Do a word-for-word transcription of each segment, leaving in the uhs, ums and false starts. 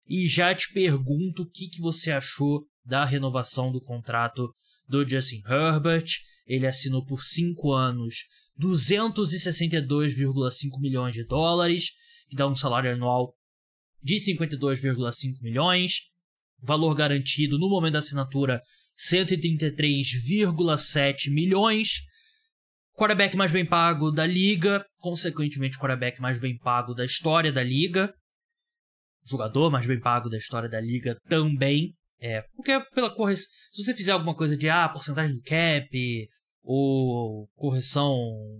e já te pergunto o que, que você achou da renovação do contrato do Justin Herbert. Ele assinou por cinco anos duzentos e sessenta e dois vírgula cinco milhões de dólares, que dá um salário anual de cinquenta e dois vírgula cinco milhões. Valor garantido no momento da assinatura, cento e trinta e três vírgula sete milhões. Quarterback mais bem pago da liga, consequentemente quarterback mais bem pago da história da liga. Jogador mais bem pago da história da liga também. É, porque pela correção, se você fizer alguma coisa de ah, porcentagem do cap, ou correção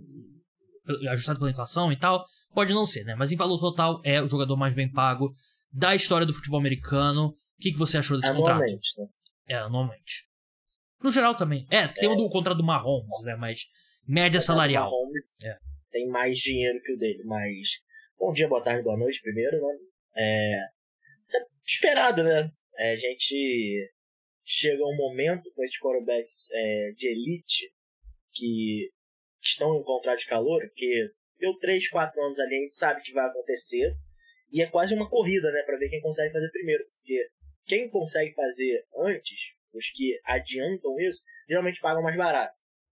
ajustada pela inflação e tal, pode não ser, né? Mas em valor total é o jogador mais bem pago da história do futebol americano. O que, que você achou desse anualmente, contrato? Né? É, anualmente. No geral também. É, tem o do contrato do Mahomes, né? Mas média salarial. O Mahomes é. tem mais dinheiro que o dele, mas... Bom dia, boa tarde, boa noite primeiro, né? É, é esperado, né? É, a gente chega a um momento com esses quarterbacks é, de elite que estão em contrato de calor, que deu três, quatro anos ali, a gente sabe que vai acontecer, e é quase uma corrida, né, para ver quem consegue fazer primeiro, porque quem consegue fazer antes, os que adiantam isso, geralmente pagam mais barato.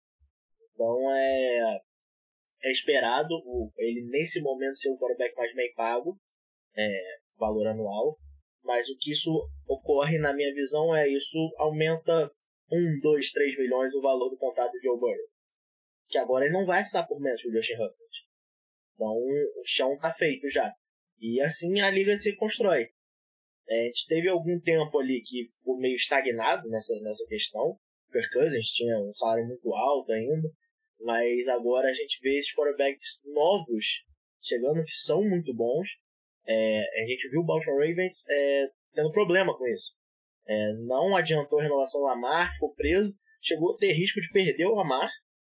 Então é, é esperado o, ele nesse momento ser o quarterback mais bem pago, é, valor anual, mas o que isso ocorre, na minha visão, é isso aumenta um, dois, três milhões o valor do contrato de Joe Burrow. Que agora ele não vai assinar por menos que o Justin Herbert. Então o chão tá feito já. E assim a liga se constrói. É, a gente teve algum tempo ali que ficou meio estagnado nessa, nessa questão. Kirk Cousins tinha um salário muito alto ainda. Mas agora a gente vê esses quarterbacks novos chegando que são muito bons. É, a gente viu o Baltimore Ravens é, tendo problema com isso. É, não adiantou a renovação do Lamar, ficou preso, chegou a ter risco de perder o Lamar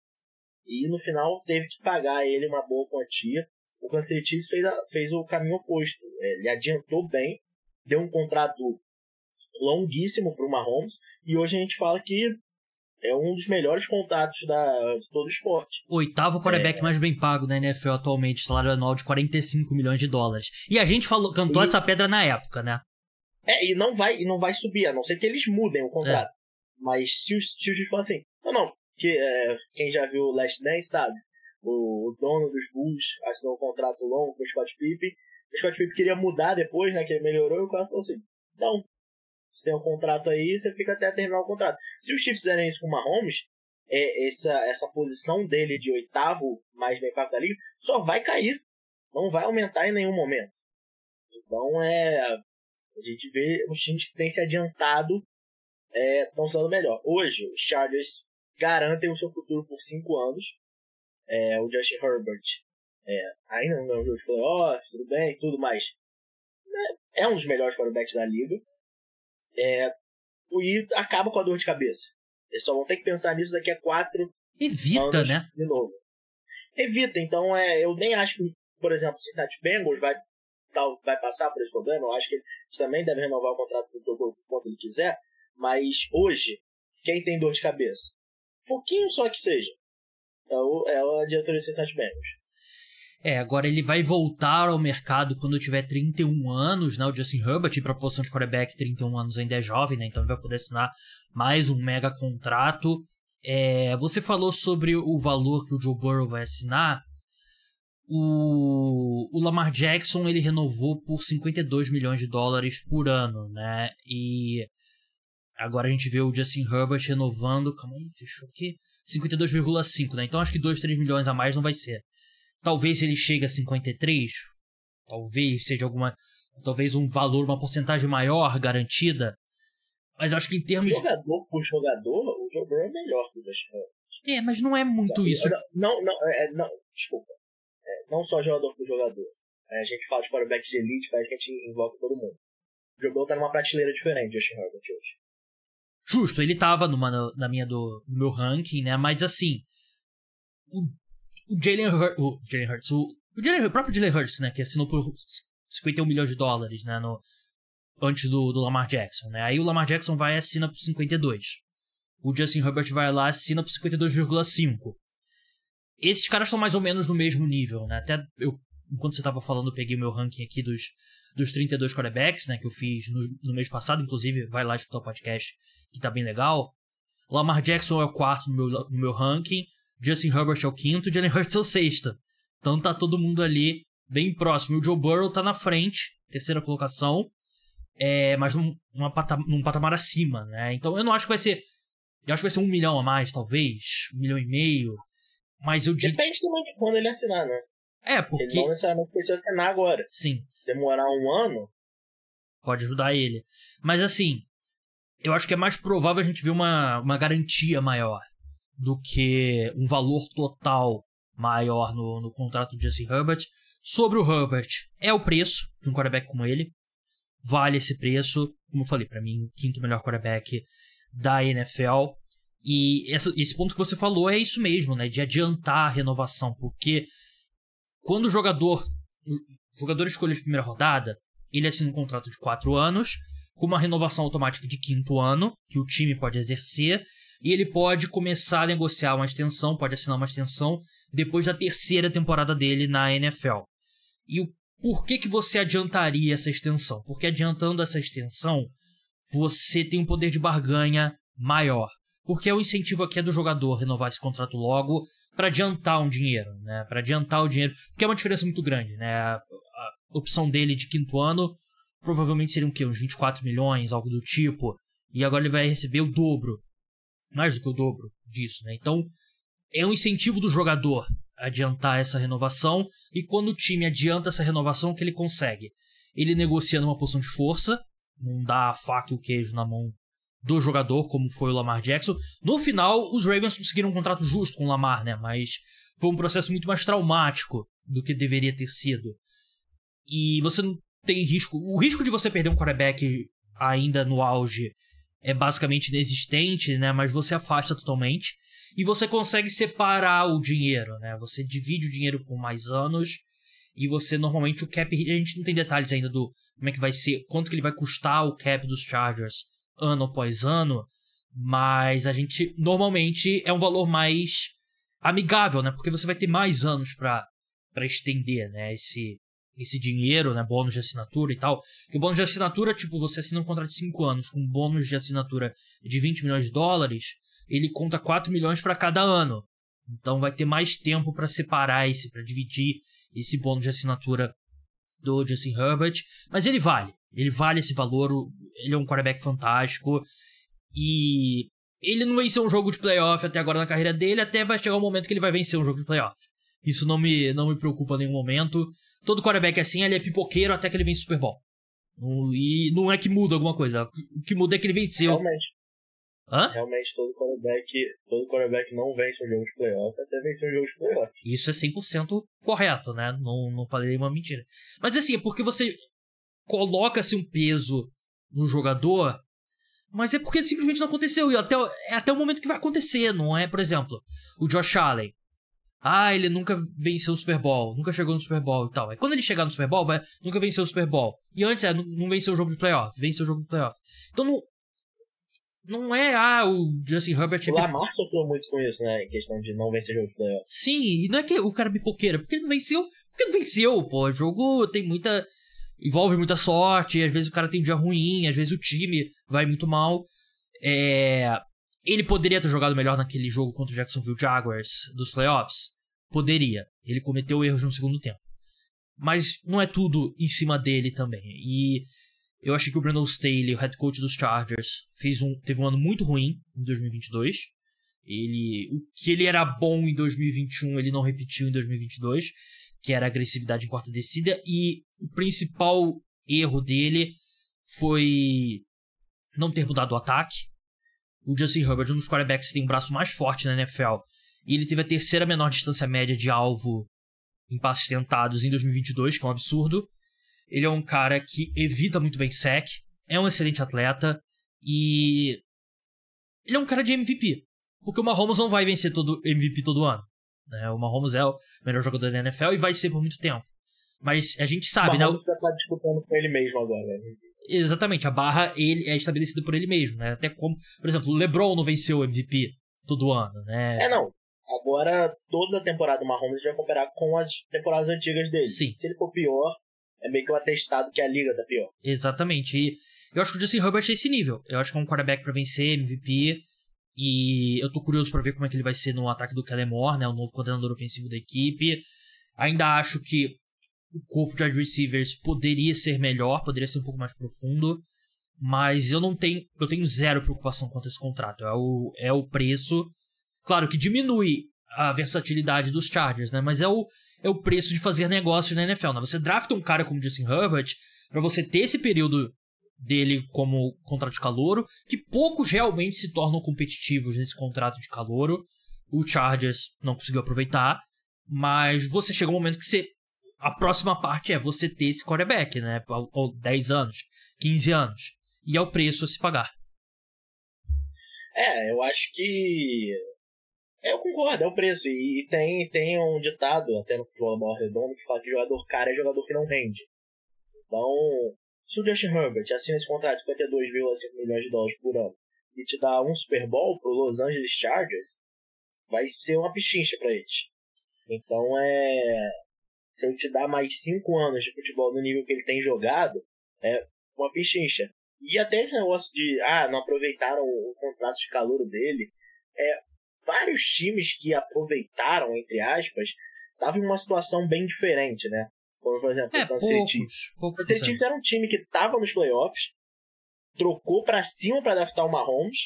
e no final teve que pagar ele uma boa quantia. O Kansas City Chiefs fez, a, fez o caminho oposto. Ele adiantou bem, deu um contrato longuíssimo para o Mahomes e hoje a gente fala que é um dos melhores contratos da, de todo o esporte. Oitavo quarterback é... mais bem pago da N F L atualmente, salário anual de quarenta e cinco milhões de dólares. E a gente falou, cantou e... essa pedra na época, né? É, e não vai, e não vai subir, a não ser que eles mudem o contrato. É. Mas se os tios falam assim, não, não, que, é, quem já viu o Last Dance sabe, o, o dono dos Bulls assinou um contrato longo com o Scott Pippen, o Scott Pippen queria mudar depois, né, que ele melhorou, e o cara falou assim, não, você tem um contrato aí, você fica até terminar o contrato. Se os Chiefs fizerem isso com o Mahomes, é, essa, essa posição dele de oitavo mais bem pago da liga só vai cair. Não vai aumentar em nenhum momento. Então, é, a gente vê os times que têm se adiantado estão é, sendo melhor. Hoje, os Chargers garantem o seu futuro por cinco anos. É, o Justin Herbert é, ainda não ganhou os playoffs, tudo bem, tudo mais. É, é um dos melhores quarterbacks da liga. É, e acaba com a dor de cabeça. Eles só vão ter que pensar nisso daqui a quatro Evita, anos né? de novo. Evita, então é, eu nem acho que, por exemplo, o Cincinnati Bengals vai, tal, vai passar por esse problema. Eu acho que eles também devem renovar o contrato do jogo quanto ele quiser. Mas hoje, quem tem dor de cabeça? Pouquinho só que seja. É, o, é a diretoria do Cincinnati Bengals. É, agora ele vai voltar ao mercado quando tiver trinta e um anos, né? O Justin Herbert, em proporção de quarterback, trinta e um anos ainda é jovem, né? Então ele vai poder assinar mais um mega contrato. É, você falou sobre o valor que o Joe Burrow vai assinar. O, o Lamar Jackson, ele renovou por cinquenta e dois milhões de dólares por ano, né? E agora a gente vê o Justin Herbert renovando... Calma aí, fechou aqui. cinquenta e dois vírgula cinco, né? Então acho que dois, três milhões a mais não vai ser. Talvez ele chegue a cinquenta e três, talvez seja alguma, talvez um valor, uma porcentagem maior garantida, mas eu acho que em termos... Jogador por jogador, o Joe Burrow é melhor que o Justin Herbert. É, mas não é muito não, isso. Não, não, é, não desculpa. É, não só jogador por jogador. É, a gente fala de quarterbacks de elite, parece que a gente invoca todo mundo. O Joe Burrow tá numa prateleira diferente do Justin Herbert hoje. Justo, ele tava numa, na minha do, no meu ranking, né, mas assim... O... O Jalen Hurts, o, Jalen Hurts, o, o, Jalen, o próprio Jalen Hurts, né, que assinou por cinquenta e um milhões de dólares, né, no, antes do, do Lamar Jackson, né, aí o Lamar Jackson vai e assina por cinquenta e dois. O Justin Herbert vai lá e assina por cinquenta e dois vírgula cinco. Esses caras estão mais ou menos no mesmo nível, né, até eu, enquanto você tava falando, eu peguei o meu ranking aqui dos, dos trinta e dois quarterbacks, né, que eu fiz no, no mês passado, inclusive vai lá escutar o podcast, que tá bem legal. Lamar Jackson é o quarto no meu, no meu ranking, Justin Herbert é o quinto, Jalen Hurts é o sexto. Então tá todo mundo ali bem próximo. E o Joe Burrow tá na frente, terceira colocação, é, mas num, numa pata, num patamar acima, né? Então eu não acho que vai ser... Eu acho que vai ser um milhão a mais, talvez, um milhão e meio, mas eu digo... Depende também de quando ele assinar, né? É, porque... Ele não necessariamente precisa assinar agora. Sim. Se demorar um ano... Pode ajudar ele. Mas assim, eu acho que é mais provável a gente ver uma, uma garantia maior do que um valor total maior no, no contrato de Justin Herbert. Sobre o Herbert, é o preço de um quarterback como ele. Vale esse preço. Como eu falei, pra mim, o quinto melhor quarterback da N F L. E essa, esse ponto que você falou é isso mesmo, né? De adiantar a renovação. Porque quando o jogador, o jogador escolhe de primeira rodada, ele assina um contrato de quatro anos, com uma renovação automática de quinto ano, que o time pode exercer, e ele pode começar a negociar uma extensão, pode assinar uma extensão, depois da terceira temporada dele na N F L. E o por que que você adiantaria essa extensão? Porque adiantando essa extensão, você tem um poder de barganha maior. Porque o incentivo aqui é do jogador renovar esse contrato logo para adiantar um dinheiro, né? Para adiantar o dinheiro, porque é uma diferença muito grande, né? A, a opção dele de quinto ano provavelmente seria um quê? Uns vinte e quatro milhões, algo do tipo. E agora ele vai receber o dobro. Mais do que o dobro disso, né? Então, é um incentivo do jogador adiantar essa renovação, e quando o time adianta essa renovação, o que ele consegue? Ele negocia numa posição de força, não dá a faca e o queijo na mão do jogador, como foi o Lamar Jackson. No final, os Ravens conseguiram um contrato justo com o Lamar, né? Mas foi um processo muito mais traumático do que deveria ter sido. E você não tem risco... O risco de você perder um quarterback ainda no auge é basicamente inexistente, né? Mas você afasta totalmente. E você consegue separar o dinheiro, né? Você divide o dinheiro por mais anos. E você, normalmente, o cap... A gente não tem detalhes ainda do como é que vai ser... Quanto que ele vai custar o cap dos Chargers ano após ano. Mas a gente, normalmente, é um valor mais amigável, né? Porque você vai ter mais anos pra, pra estender, né? Esse, esse dinheiro, né? Bônus de assinatura e tal. Porque o bônus de assinatura, tipo, você assina um contrato de cinco anos com um bônus de assinatura de vinte milhões de dólares... Ele conta quatro milhões para cada ano. Então vai ter mais tempo para separar esse, para dividir esse bônus de assinatura do Justin Herbert. Mas ele vale. Ele vale esse valor. Ele é um quarterback fantástico. E ele não venceu um jogo de playoff até agora na carreira dele. Até vai chegar um momento que ele vai vencer um jogo de playoff. Isso não me, não me preocupa em nenhum momento. Todo quarterback é assim, ele é pipoqueiro até que ele vence o Super Bowl. E não é que muda alguma coisa. O que muda é que ele venceu. Realmente. Hã? Realmente, todo quarterback, todo quarterback não vence um jogo de playoff até vencer um jogo de playoff. Isso é cem por cento correto, né? Não, não falei uma mentira. Mas assim, é porque você coloca-se um peso no jogador, mas é porque simplesmente não aconteceu. E até, é até o momento que vai acontecer, não é? Por exemplo, o Josh Allen. Ah, ele nunca venceu o Super Bowl, nunca chegou no Super Bowl e tal. Aí quando ele chegar no Super Bowl, vai nunca venceu o Super Bowl. E antes, é, não, não venceu o jogo de playoff, venceu o jogo de playoff. Então não... Não é, ah, o Justin Herbert... O Lamar sofreu muito com isso, né? Em questão de não vencer jogos de playoff. Sim, e não é que o cara é pipoqueira, porque ele não venceu, porque não venceu, pô. O jogo tem muita... Envolve muita sorte, às vezes o cara tem um dia ruim, às vezes o time vai muito mal. É... Ele poderia ter jogado melhor naquele jogo contra o Jacksonville Jaguars dos playoffs? Poderia. Ele cometeu erros no segundo tempo. Mas não é tudo em cima dele também. E... Eu achei que o Brandon Staley, o head coach dos Chargers, fez um, teve um ano muito ruim em dois mil e vinte e dois. Ele, o que ele era bom em dois mil e vinte e um, ele não repetiu em dois mil e vinte e dois, que era a agressividade em quarta descida. E o principal erro dele foi não ter mudado o ataque. O Justin Herbert, um dos quarterbacks que tem um braço mais forte na N F L, e ele teve a terceira menor distância média de alvo em passes tentados em dois mil e vinte e dois, que é um absurdo. Ele é um cara que evita muito bem sec, é um excelente atleta e ele é um cara de M V P, porque o Mahomes não vai vencer todo M V P todo ano, né? O Mahomes é o melhor jogador da N F L e vai ser por muito tempo. Mas a gente sabe, né? O Mahomes já tá disputando com ele mesmo agora, né? Exatamente, a barra ele é estabelecida por ele mesmo, né? Até como, por exemplo, o LeBron não venceu o M V P todo ano, né? É, não. Agora, toda a temporada do Mahomes vai comparar com as temporadas antigas dele. Sim. Se ele for pior, é meio que um atestado que a liga tá pior. Exatamente. E eu acho que o Justin Herbert é esse nível. Eu acho que é um quarterback pra vencer, M V P. E eu tô curioso pra ver como é que ele vai ser no ataque do Kellen Moore, né? O novo coordenador ofensivo da equipe. Ainda acho que o corpo de wide receivers poderia ser melhor, poderia ser um pouco mais profundo. Mas eu não tenho. Eu tenho zero preocupação quanto a esse contrato. É o, é o preço. Claro que diminui a versatilidade dos Chargers, né? Mas é o, é o preço de fazer negócios na N F L, né? Você drafta um cara como Justin Herbert pra você ter esse período dele como contrato de calouro, que poucos realmente se tornam competitivos nesse contrato de calouro. O Chargers não conseguiu aproveitar, mas você chega um momento que você... A próxima parte é você ter esse quarterback, né? Ou dez anos, quinze anos. E é o preço a se pagar. É, eu acho que... Eu concordo, é o preço. E tem, tem um ditado, até no futebol bola redondo, que fala que jogador caro é jogador que não rende. Então, se o Justin Herbert assina esse contrato de cinquenta e dois vírgula cinco milhões de dólares por ano e te dá um Super Bowl pro Los Angeles Chargers, vai ser uma pichincha pra eles. Então, é... se ele te dá mais cinco anos de futebol no nível que ele tem jogado, é uma pichincha. E até esse negócio de, ah, não aproveitaram o contrato de calouro dele, é... vários times que aproveitaram, entre aspas, estavam em uma situação bem diferente, né? Como, por exemplo, é, o Kansas City Chiefs. O Kansas City Chiefs era um time que estava nos playoffs, trocou pra cima pra draftar o Mahomes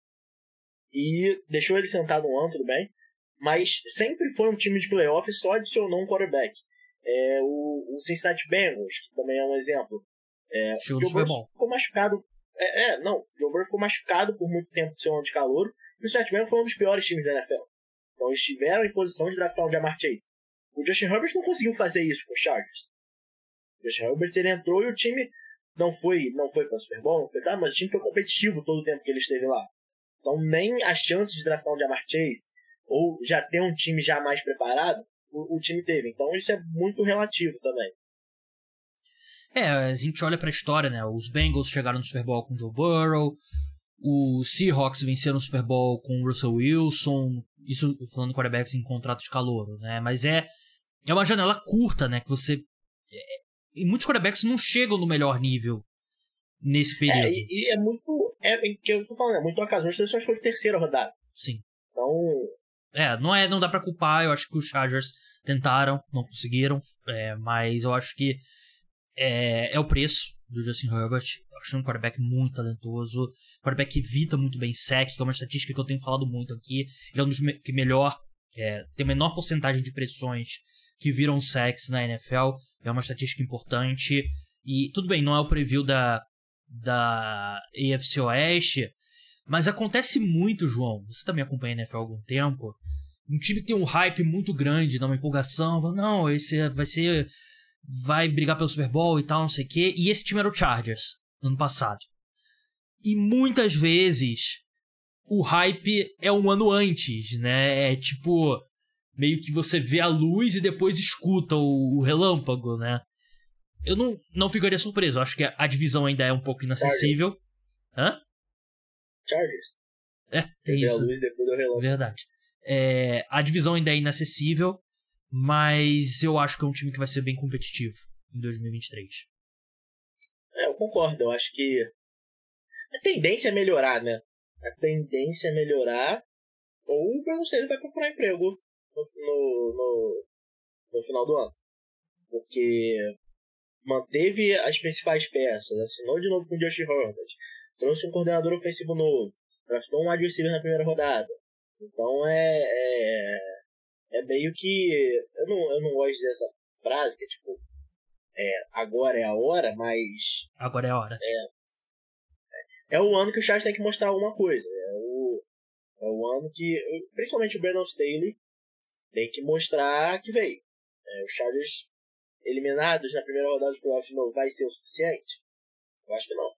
e deixou ele sentado um ano, tudo bem, mas sempre foi um time de playoffs e só adicionou um quarterback. É, o, o Cincinnati Bengals, que também é um exemplo. É, o Joe Burrow ficou machucado. É, é, não, o Joe Burrow ficou machucado por muito tempo do seu ano de calouro. E o Cincinnati Bengals foi um dos piores times da N F L. Então eles estiveram em posição de draftar um Jamar Chase. O Justin Herbert não conseguiu fazer isso com os Chargers. O Justin Herbert ele entrou e o time não foi, não foi para o Super Bowl, não foi, tá, mas o time foi competitivo todo o tempo que ele esteve lá. Então nem a chance de draftar um Jamar Chase ou já ter um time já mais preparado, o, o time teve. Então isso é muito relativo também. É, a gente olha pra história, né? Os Bengals chegaram no Super Bowl com o Joe Burrow. Os Seahawks venceram o Super Bowl com o Russell Wilson, isso falando de quarterbacks em contrato de calouro, né? Mas é, é uma janela curta, né? Que você... É, e muitos quarterbacks não chegam no melhor nível nesse período. É, e, e é muito... É que eu tô falando, é muito ocasional, você só escolhe terceira rodada. Sim. Então... É, não, é, não dá pra culpar, eu acho que os Chargers tentaram, não conseguiram, é, mas eu acho que é, é o preço do Justin Herbert. Eu acho um quarterback muito talentoso, um quarterback que evita muito bem sack, que é uma estatística que eu tenho falado muito aqui. Ele é um dos que melhor, é, tem a menor porcentagem de pressões que viram sacks na N F L, é uma estatística importante. E tudo bem, não é o preview da, da A F C Oeste, mas acontece muito, João, você também acompanha a N F L há algum tempo, um time que tem um hype muito grande, dá uma empolgação, fala, não, esse vai ser... vai brigar pelo Super Bowl e tal, não sei o quê. E esse time era o Chargers, no ano passado. E muitas vezes o hype é um ano antes, né? É tipo, meio que você vê a luz e depois escuta o, o relâmpago, né? Eu não, não ficaria surpreso. Eu acho que a divisão ainda é um pouco inacessível. Chargers. Hã? Chargers. É, tem isso. A luz depois do relâmpago. Verdade. É, a divisão ainda é inacessível, mas eu acho que é um time que vai ser bem competitivo em dois mil e vinte e três. É, eu concordo. Eu acho que a tendência é melhorar, né? A tendência é melhorar, ou pra você ele vai procurar emprego no, no, no, no final do ano. Porque manteve as principais peças, assinou de novo com o Justin Herbert, trouxe um coordenador ofensivo novo, draftou um wide receiver na primeira rodada. Então é, é, é meio que... Eu não, eu não gosto de dizer essa frase, que é tipo... É, agora é a hora, mas... Agora é a hora. É, é o ano que o Chargers tem que mostrar alguma coisa. É o, é o ano que... Principalmente o Brandon Staley tem que mostrar que veio. É, os Chargers eliminados na primeira rodada do playoff de novo vai ser o suficiente? Eu acho que não.